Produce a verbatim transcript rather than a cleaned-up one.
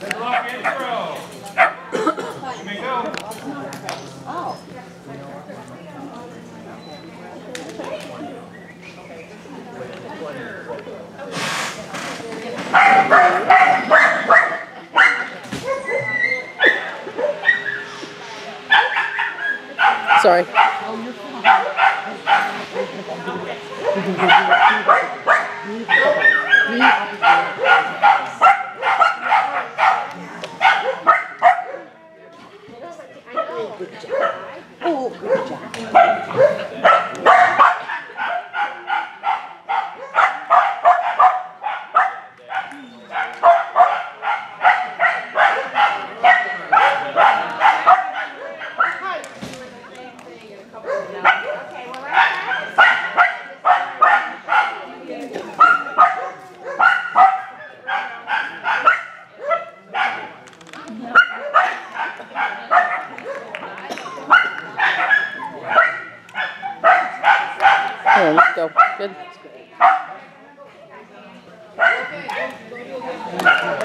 Lock intro. Let me go. Oh. Sorry. Oh, good job. Come on, let's go. Good.